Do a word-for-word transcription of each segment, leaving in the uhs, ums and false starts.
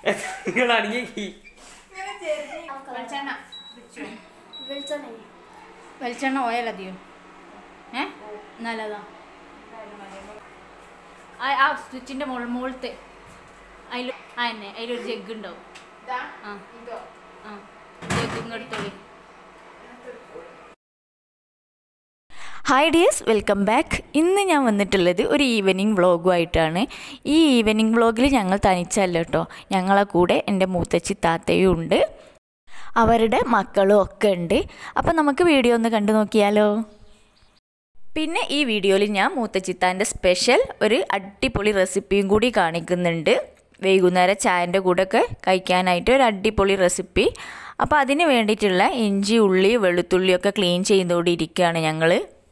നിങ്ങളാണെങ്കിൽ വെളിച്ചെണ്ണ ഓയിൽ അതെയോ ഏ നല്ലതാ ആ സ്വിച്ചിൻ്റെ മുകൾ മുകളിലത്തെ അതിൽ ആ തന്നെ അതിലൊരു ജഗ് ഉണ്ടാവും ആ ആ ജഗ് ഇങ്ങെടുത്തോളി. Hi dears, welcome back. ഇന്ന് ഞാൻ വന്നിട്ടുള്ളത് ഒരു ഈവനിങ് വ്ളോഗുമായിട്ടാണ്. ഈ ഈവനിങ് വ്ളോഗിൽ ഞങ്ങൾ തനിച്ചല്ല കേട്ടോ, ഞങ്ങളെ കൂടെ എൻ്റെ മൂത്തച്ചി താത്തയും ഉണ്ട്, അവരുടെ മക്കളും ഒക്കെ ഉണ്ട്. അപ്പോൾ നമുക്ക് വീഡിയോ ഒന്ന് കണ്ടു നോക്കിയാലോ. പിന്നെ ഈ വീഡിയോയിൽ ഞാൻ മൂത്തച്ചിത്താൻ്റെ സ്പെഷ്യൽ ഒരു അടിപൊളി റെസിപ്പിയും കൂടി കാണിക്കുന്നുണ്ട്. വൈകുന്നേരം ചായൻ്റെ കൂടെയൊക്കെ കഴിക്കാനായിട്ട് ഒരു അടിപൊളി റെസിപ്പി. അപ്പോൾ അതിന് വേണ്ടിയിട്ടുള്ള ഇഞ്ചി, ഉള്ളി, വെളുത്തുള്ളിയൊക്കെ ക്ലീൻ ചെയ്തുകൊണ്ട് ഇരിക്കുകയാണ് ഞങ്ങൾ.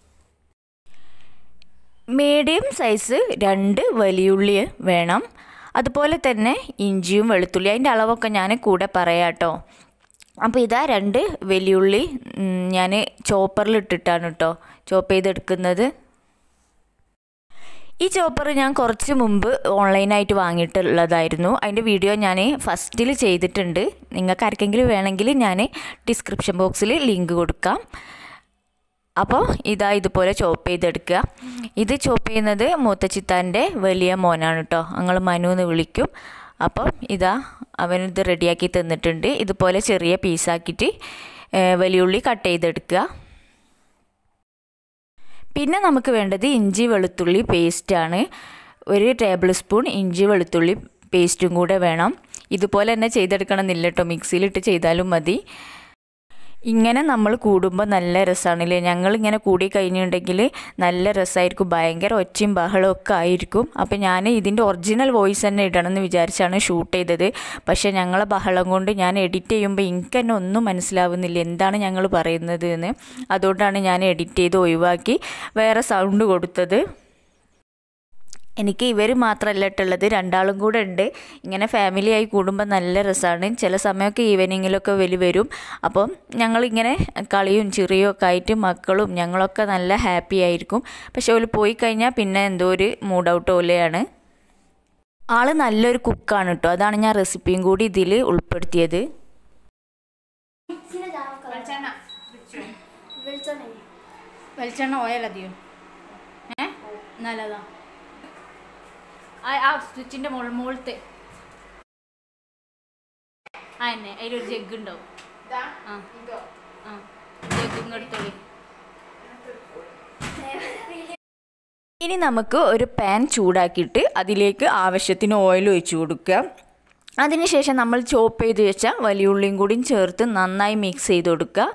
മീഡിയം സൈസ് രണ്ട് വലിയുള്ളി വേണം. അതുപോലെ തന്നെ ഇഞ്ചിയും വെളുത്തുള്ളി, അതിൻ്റെ അളവൊക്കെ ഞാൻ കൂടെ പറയാം കേട്ടോ. അപ്പോൾ ഇതാ രണ്ട് വലിയുള്ളി ഞാൻ ചോപ്പറിൽ ഇട്ടിട്ടാണ് കേട്ടോ ചോപ്പ് ചെയ്തെടുക്കുന്നത്. ഈ ചോപ്പർ ഞാൻ കുറച്ച് മുമ്പ് ഓൺലൈനായിട്ട് വാങ്ങിയിട്ടുള്ളതായിരുന്നു. അതിൻ്റെ വീഡിയോ ഞാൻ ഫസ്റ്റിൽ ചെയ്തിട്ടുണ്ട്. നിങ്ങൾക്ക് ആർക്കെങ്കിലും വേണമെങ്കിൽ ഞാൻ ഡിസ്ക്രിപ്ഷൻ ബോക്സിൽ ലിങ്ക് കൊടുക്കാം. അപ്പോൾ ഇതാ ഇതുപോലെ ചോപ്പ് ചെയ്തെടുക്കുക. ഇത് ചോപ്പ് ചെയ്യുന്നത് മൂത്തച്ചിത്താൻ്റെ വലിയ മോനാണ് കേട്ടോ, ഞങ്ങൾ മനു എന്ന് വിളിക്കും. അപ്പം ഇതാ അവനിത് റെഡിയാക്കി തന്നിട്ടുണ്ട്. ഇതുപോലെ ചെറിയ പീസാക്കിയിട്ട് വലിയുള്ളി കട്ട് ചെയ്തെടുക്കുക. പിന്നെ നമുക്ക് വേണ്ടത് ഇഞ്ചി വെളുത്തുള്ളി പേസ്റ്റാണ്. ഒരു ടേബിൾ സ്പൂൺ ഇഞ്ചി വെളുത്തുള്ളി പേസ്റ്റും കൂടെ വേണം. ഇതുപോലെ തന്നെ ചെയ്തെടുക്കണം എന്നില്ല കേട്ടോ, മിക്സിയിലിട്ട് ചെയ്താലും മതി. ഇങ്ങനെ നമ്മൾ കൂടുമ്പോൾ നല്ല രസമാണല്ലേ. ഞങ്ങളിങ്ങനെ കൂടി കഴിഞ്ഞിട്ടുണ്ടെങ്കിൽ നല്ല രസമായിരിക്കും, ഭയങ്കര ഒച്ചയും ബഹളവും ഒക്കെ ആയിരിക്കും. അപ്പോൾ ഞാൻ ഇതിൻ്റെ ഒറിജിനൽ വോയിസ് തന്നെ ഇടണമെന്ന് വിചാരിച്ചാണ് ഷൂട്ട് ചെയ്തത്. പക്ഷേ ഞങ്ങളെ ബഹളം കൊണ്ട് ഞാൻ എഡിറ്റ് ചെയ്യുമ്പോൾ എനിക്ക് തന്നെ ഒന്നും മനസ്സിലാവുന്നില്ല എന്താണ് ഞങ്ങൾ പറയുന്നത് എന്ന്. അതുകൊണ്ടാണ് ഞാൻ എഡിറ്റ് ചെയ്ത് ഒഴിവാക്കി വേറെ സൗണ്ട് കൊടുത്തത്. എനിക്ക് ഇവർ മാത്രമല്ല ഇട്ടുള്ളത്, രണ്ടാളും കൂടെ ഉണ്ട്. ഇങ്ങനെ ഫാമിലിയായി കൂടുമ്പോൾ നല്ല രസമാണ്. ചില സമയമൊക്കെ ഈവനിങ്ങിലൊക്കെ വലി വരും. അപ്പം ഞങ്ങളിങ്ങനെ കളിയും ചിറിയും ഒക്കെ ആയിട്ട് മക്കളും ഞങ്ങളൊക്കെ നല്ല ഹാപ്പി ആയിരിക്കും. പക്ഷെ അവർ പോയി കഴിഞ്ഞാൽ പിന്നെ എന്തോ ഒരു മൂഡ് ഔട്ട് പോലെയാണ്. ആൾ നല്ലൊരു കുക്കാണ് കേട്ടോ, അതാണ് ഞാൻ റെസിപ്പിയും കൂടി ഇതിൽ ഉൾപ്പെടുത്തിയത്. വെളിച്ചെണ്ണ ഓയിൽ അതെയോ ഏ നല്ലതാ ആ സ്വിച്ചിൻ്റെ മുകൾ മുകളിലത്തെ ആ തന്നെ അതിലൊരു ജഗ് ഉണ്ടാവും ആ ആ ജഗ് ഇങ്ങെടുത്തോളി. ഇനി നമുക്ക് ഒരു പാൻ ചൂടാക്കിയിട്ട് അതിലേക്ക് ആവശ്യത്തിന് ഓയിൽ ഒഴിച്ച് കൊടുക്കുക. അതിനുശേഷം നമ്മൾ ചോപ്പ് ചെയ്ത് വെച്ച വലിയ ഉള്ളിയും കൂടിയും ചേർത്ത് നന്നായി മിക്സ് ചെയ്ത് കൊടുക്കുക.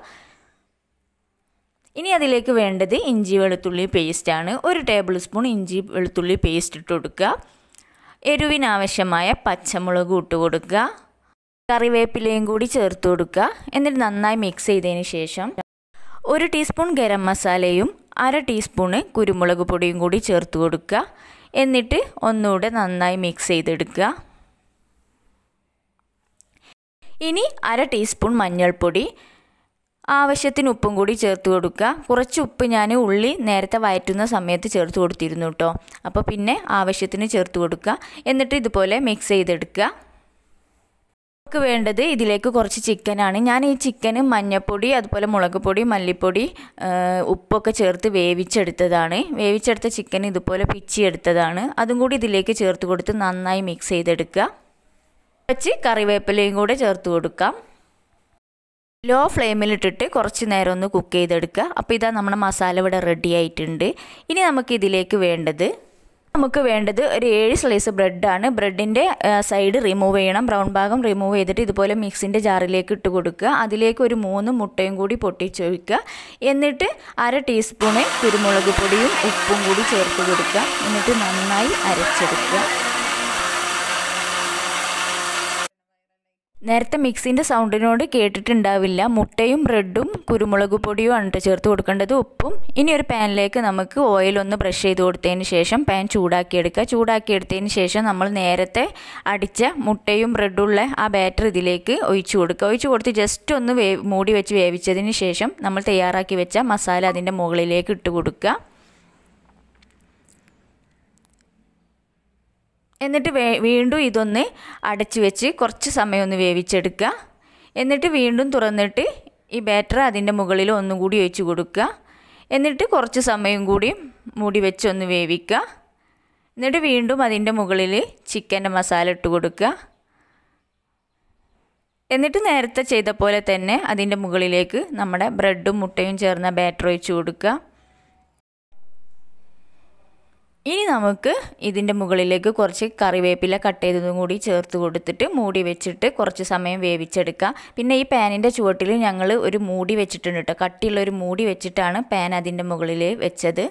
ഇനി അതിലേക്ക് വേണ്ടത് ഇഞ്ചി വെളുത്തുള്ളി പേസ്റ്റാണ്. ഒരു ടേബിൾ സ്പൂൺ ഇഞ്ചി വെളുത്തുള്ളി പേസ്റ്റ് ഇട്ട് കൊടുക്കുക. എരിവിനാവശ്യമായ പച്ചമുളക് ഇട്ട് കൊടുക്കുക. കറിവേപ്പിലയും കൂടി ചേർത്ത് കൊടുക്കുക. എന്നിട്ട് നന്നായി മിക്സ് ചെയ്തതിന് ശേഷം ഒരു ടീസ്പൂൺ ഗരം മസാലയും അര ടീസ്പൂണ് കുരുമുളക് പൊടിയും കൂടി ചേർത്ത് കൊടുക്കുക. എന്നിട്ട് ഒന്നുകൂടെ നന്നായി മിക്സ് ചെയ്തെടുക്കുക. ഇനി അര ടീസ്പൂൺ മഞ്ഞൾപ്പൊടി, ആവശ്യത്തിന് ഉപ്പും കൂടി ചേർത്ത് കൊടുക്കുക. കുറച്ച് ഉപ്പ് ഞാൻ ഉള്ളി നേരത്തെ വഴറ്റുന്ന സമയത്ത് ചേർത്ത് കൊടുത്തിരുന്നു കേട്ടോ, അപ്പോൾ പിന്നെ ആവശ്യത്തിന് ചേർത്ത് കൊടുക്കുക. എന്നിട്ട് ഇതുപോലെ മിക്സ് ചെയ്തെടുക്കുക. നമുക്ക് വേണ്ടത് ഇതിലേക്ക് കുറച്ച് ചിക്കനാണ്. ഞാൻ ഈ ചിക്കന് മഞ്ഞൾപ്പൊടി, അതുപോലെ മുളക് പൊടി, മല്ലിപ്പൊടി, ഉപ്പൊക്കെ ചേർത്ത് വേവിച്ചെടുത്തതാണ്. വേവിച്ചെടുത്ത ചിക്കൻ ഇതുപോലെ പിച്ചിയെടുത്തതാണ്. അതും കൂടി ഇതിലേക്ക് ചേർത്ത് കൊടുത്ത് നന്നായി മിക്സ് ചെയ്തെടുക്കുക. കുറച്ച് കറിവേപ്പിലയും കൂടെ ചേർത്ത് കൊടുക്കാം. ലോ ഫ്ലെയിമിലിട്ടിട്ട് കുറച്ച് നേരം ഒന്ന് കുക്ക് ചെയ്തെടുക്കുക. അപ്പോൾ ഇതാ നമ്മുടെ മസാല ഇവിടെ റെഡി ആയിട്ടുണ്ട്. ഇനി നമുക്ക് ഇതിലേക്ക് വേണ്ടത് നമുക്ക് വേണ്ടത് ഒരു ഏഴ് സ്ലൈസ് ബ്രെഡാണ്. ബ്രെഡിൻ്റെ സൈഡ് റിമൂവ് ചെയ്യണം, ബ്രൗൺ ഭാഗം റിമൂവ് ചെയ്തിട്ട് ഇതുപോലെ മിക്സിൻ്റെ ജാറിലേക്ക് ഇട്ട് കൊടുക്കുക. അതിലേക്ക് ഒരു മൂന്ന് മുട്ടയും കൂടി പൊട്ടിച്ചൊഴിക്കുക. എന്നിട്ട് അര ടീസ്പൂണ് കുരുമുളക് പൊടിയും ഉപ്പും കൂടി ചേർത്ത് കൊടുക്കുക. എന്നിട്ട് നന്നായി അരച്ചെടുക്കുക. നേരത്തെ മിക്സിൻ്റെ സൗണ്ടിനോട് കേട്ടിട്ടുണ്ടാവില്ല, മുട്ടയും ബ്രെഡും കുരുമുളക് പൊടിയും ആണ് ചേർത്ത് കൊടുക്കേണ്ടത്, ഉപ്പും. ഇനി ഒരു പാനിലേക്ക് നമുക്ക് ഓയിലൊന്ന് ബ്രഷ് ചെയ്ത് കൊടുത്തതിന് ശേഷം പാൻ ചൂടാക്കിയെടുക്കുക. ചൂടാക്കിയെടുത്തതിന് ശേഷം നമ്മൾ നേരത്തെ അടിച്ച മുട്ടയും ബ്രെഡുള്ള ആ ബാറ്റർ ഇതിലേക്ക് ഒഴിച്ചു കൊടുക്കുക. ഒഴിച്ചു കൊടുത്ത് ജസ്റ്റ് ഒന്ന് വേ മൂടി വെച്ച് വേവിച്ചതിന് ശേഷം നമ്മൾ തയ്യാറാക്കി വെച്ച മസാല അതിൻ്റെ മുകളിലേക്ക് ഇട്ട് കൊടുക്കുക. എന്നിട്ട് വേ വീണ്ടും ഇതൊന്ന് അടച്ച് വെച്ച് കുറച്ച് സമയം ഒന്ന് വേവിച്ചെടുക്കുക. എന്നിട്ട് വീണ്ടും തുറന്നിട്ട് ഈ ബാറ്റർ അതിൻ്റെ മുകളിൽ ഒന്നും കൂടി ഒഴിച്ച് കൊടുക്കുക. എന്നിട്ട് കുറച്ച് സമയം കൂടി മൂടി വെച്ച് ഒന്ന് വേവിക്കുക. എന്നിട്ട് വീണ്ടും അതിൻ്റെ മുകളിൽ ചിക്കൻ്റെ മസാല ഇട്ട് കൊടുക്കുക. എന്നിട്ട് നേരത്തെ ചെയ്ത പോലെ തന്നെ അതിൻ്റെ മുകളിലേക്ക് നമ്മുടെ ബ്രെഡും മുട്ടയും ചേർന്ന ബാറ്റർ ഒഴിച്ച് കൊടുക്കുക. ഇനി നമുക്ക് ഇതിൻ്റെ മുകളിലേക്ക് കുറച്ച് കറിവേപ്പില കട്ട് ചെയ്തതും കൂടി ചേർത്ത് കൊടുത്തിട്ട് മൂടി വെച്ചിട്ട് കുറച്ച് സമയം വേവിച്ചെടുക്കുക. പിന്നെ ഈ പാനിൻ്റെ ചുവട്ടിൽ ഞങ്ങൾ ഒരു മൂടി വെച്ചിട്ടുണ്ട് കേട്ടോ. കട്ടിയുള്ള ഒരു മൂടി വെച്ചിട്ടാണ് പാൻ അതിൻ്റെ മുകളിൽ വെച്ചത്.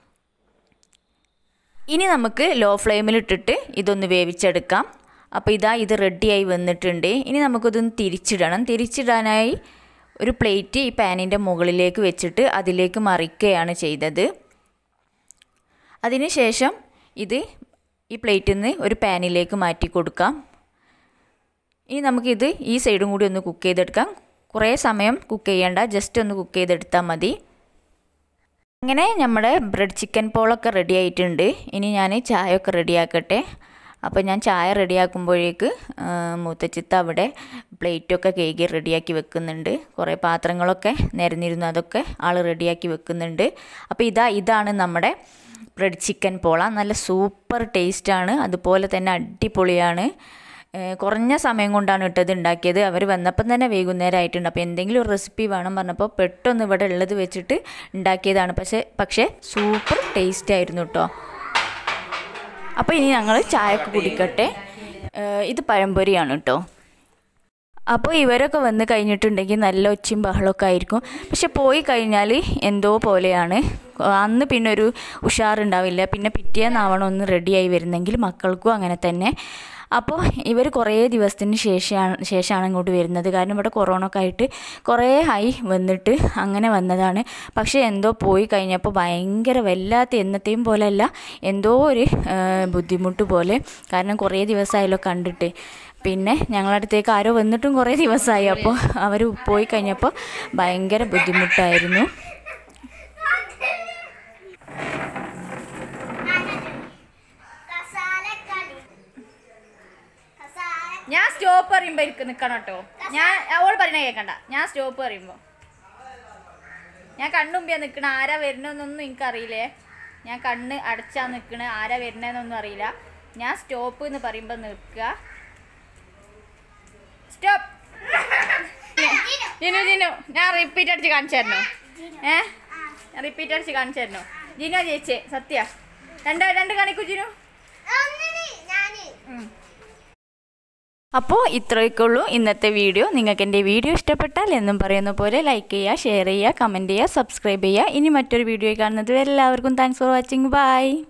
ഇനി നമുക്ക് ലോ ഫ്ലെയിമിലിട്ടിട്ട് ഇതൊന്ന് വേവിച്ചെടുക്കാം. അപ്പോൾ ഇതാ ഇത് റെഡിയായി വന്നിട്ടുണ്ട്. ഇനി നമുക്കിതൊന്ന് തിരിച്ചിടണം. തിരിച്ചിടാനായി ഒരു പ്ലേറ്റ് ഈ പാനിൻ്റെ മുകളിലേക്ക് വെച്ചിട്ട് അതിലേക്ക് മറിക്കുകയാണ് ചെയ്തത്. അതിനുശേഷം ഇത് ഈ പ്ലേറ്റിൽ നിന്ന് ഒരു പാനിലേക്ക് മാറ്റി കൊടുക്കാം. ഇനി നമുക്കിത് ഈ സൈഡും കൂടി ഒന്ന് കുക്ക് ചെയ്തെടുക്കാം. കുറേ സമയം കുക്ക് ചെയ്യേണ്ട, ജസ്റ്റ് ഒന്ന് കുക്ക് ചെയ്തെടുത്താൽ മതി. അങ്ങനെ നമ്മുടെ ബ്രെഡ് ചിക്കൻ പോളൊക്കെ റെഡി ആയിട്ടുണ്ട്. ഇനി ഞാൻ ചായ ഒക്കെ റെഡിയാക്കട്ടെ. അപ്പോൾ ഞാൻ ചായ റെഡിയാക്കുമ്പോഴേക്ക് മൂത്തച്ചിത്ത അവിടെ പ്ലേറ്റൊക്കെ കേക്ക് റെഡിയാക്കി വെക്കുന്നുണ്ട്. കുറേ പാത്രങ്ങളൊക്കെ നിരന്നിരുന്നു, അതൊക്കെ ആൾ റെഡിയാക്കി വെക്കുന്നുണ്ട്. അപ്പോൾ ഇതാ ഇതാണ് നമ്മുടെ ബ്രെഡ് ചിക്കൻ പോള. നല്ല സൂപ്പർ ടേസ്റ്റാണ്, അതുപോലെ തന്നെ അടിപൊളിയാണ്. കുറഞ്ഞ സമയം കൊണ്ടാണ് ഇട്ടത് ഉണ്ടാക്കിയത്. അവർ വന്നപ്പം തന്നെ വൈകുന്നേരം ആയിട്ടുണ്ട്. അപ്പോൾ എന്തെങ്കിലും ഒരു റെസിപ്പി വേണം പറഞ്ഞപ്പോൾ പെട്ടെന്ന് ഇവിടെ ഉള്ളത് വെച്ചിട്ട് ഉണ്ടാക്കിയതാണ്. പക്ഷേ പക്ഷേ സൂപ്പർ ടേസ്റ്റ് ആയിരുന്നു കേട്ടോ. അപ്പോൾ ഇനി ഞങ്ങൾ ചായക്ക് കുടിക്കട്ടെ. ഇത് പഴംപൊരിയാണ് കേട്ടോ. അപ്പോൾ ഇവരൊക്കെ വന്ന് കഴിഞ്ഞിട്ടുണ്ടെങ്കിൽ നല്ല ഒച്ചയും ബഹളമൊക്കെ ആയിരിക്കും. പക്ഷെ പോയി കഴിഞ്ഞാൽ എന്തോ പോലെയാണ്. അന്ന് പിന്നെ ഒരു ഉഷാറുണ്ടാവില്ല. പിന്നെ പിറ്റേന്നാവണം ഒന്ന് റെഡിയായി വരുന്നെങ്കിൽ മക്കൾക്കും അങ്ങനെ തന്നെ. അപ്പോൾ ഇവർ കുറേ ദിവസത്തിന് ശേഷമാണ് ശേഷമാണ് ഇങ്ങോട്ട് വരുന്നത്. കാരണം ഇവിടെ കൊറോണ ഒക്കെ ആയിട്ട് കുറേ ആയി വന്നിട്ട് അങ്ങനെ വന്നതാണ്. പക്ഷേ എന്തോ പോയി കഴിഞ്ഞപ്പോൾ ഭയങ്കര വല്ലാത്ത എന്നത്തെയും പോലെയല്ല, എന്തോ ഒരു ബുദ്ധിമുട്ട് പോലെ. കാരണം കുറേ ദിവസമായല്ലോ കണ്ടിട്ട്. പിന്നെ ഞങ്ങളടുത്തേക്ക് ആരോ വന്നിട്ടും കുറേ ദിവസമായി. അപ്പോൾ അവർ പോയി കഴിഞ്ഞപ്പോൾ ഭയങ്കര ബുദ്ധിമുട്ടായിരുന്നു. ഞാൻ സ്റ്റോപ്പ് പറയുമ്പോൾ എനിക്ക് നിൽക്കണം കേട്ടോ. ഞാൻ അവൾ പറയുന്നത് കേൾക്കണ്ട. ഞാൻ സ്റ്റോപ്പ് പറയുമ്പോൾ ഞാൻ കണ്ണുമ്പിയാ നിൽക്കണ. ആരാ വരുന്നതെന്നൊന്നും എനിക്കറിയില്ലേ. ഞാൻ കണ്ണ് അടച്ചാ നിൽക്കണ. ആരാ വരുന്നതെന്നൊന്നും അറിയില്ല. ഞാൻ സ്റ്റോപ്പ് എന്ന് പറയുമ്പോൾ നിൽക്കുക. സ്റ്റോപ്പ്. ജിനു ജിനു ഞാൻ റിപ്പീറ്റ് അടിച്ച് കാണിച്ചു തരണോ? ഏ റിപ്പീറ്റ് അടിച്ച് കാണിച്ചു തരണോ? ജിനോ ജയിച്ചേ സത്യ. രണ്ട് രണ്ട് കാണിക്കൂ ജിനു. അപ്പോൾ ഇത്രയൊക്കെയുള്ളൂ ഇന്നത്തെ വീഡിയോ. നിങ്ങൾക്ക് എൻ്റെ വീഡിയോ ഇഷ്ടപ്പെട്ടാൽ എന്നും പറയുന്ന പോലെ ലൈക്ക് ചെയ്യുക, ഷെയർ ചെയ്യുക, കമൻറ്റ് ചെയ്യുക, സബ്സ്ക്രൈബ് ചെയ്യുക. ഇനി മറ്റൊരു വീഡിയോ കാണുന്നത് എല്ലാവർക്കും താങ്ക്സ് ഫോർ വാച്ചിങ്. ബൈ.